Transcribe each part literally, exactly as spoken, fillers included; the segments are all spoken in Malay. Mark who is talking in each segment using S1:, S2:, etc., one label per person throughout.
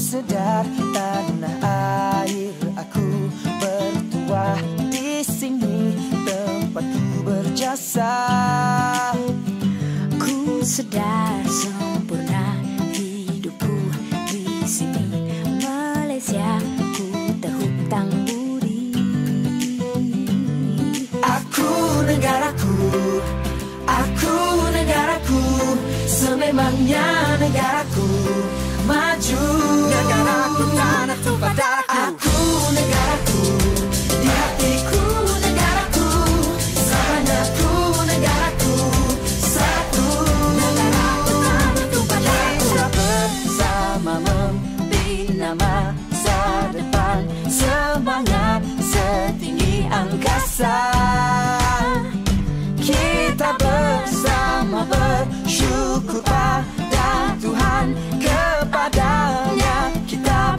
S1: sedar tanah air aku bertuah di sini, tempatku berjasa.
S2: Ku sedar sempurna hidupku di sini, Malaysia ku terhutang budi.
S1: Aku negaraku, aku negaraku, sememangnya negaraku maju.
S3: Negaraku tanah tumpah darahku.
S1: Aku negaraku, di hatiku negaraku, selamanya ku negaraku satu.
S2: Negaraku tanah tumpah darahku.
S1: Kita bersama membina masa depan, semangat setinggi angkasa. Kita bersama bersyukur pada Tuhan, kepadanya kita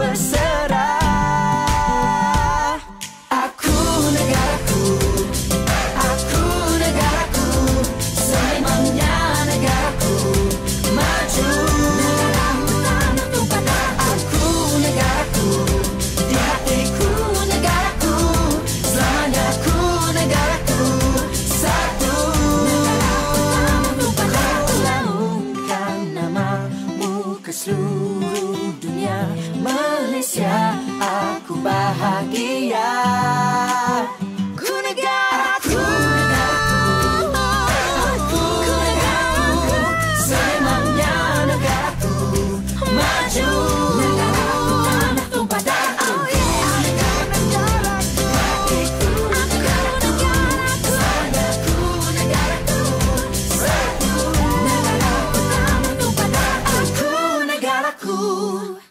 S1: berserah. Aku negaraku, aku negaraku, sememangnya negaraku maju.
S2: Negaraku tanah tumpah darahku.
S1: Aku negaraku, di hatiku negaraku, selamanya ku negaraku satu. Laungkan namamu ke seluruh dunia, Malaysia aku bahagia. Ku negaraku, aku negaraku, sememangnya negaraku maju.
S2: Negaraku tanah tumpah darahku.
S1: Negaraku, hatiku negaraku, selamanya ku negaraku satu.
S2: Negaraku tanah tumpah darahku.
S1: Aku negaraku.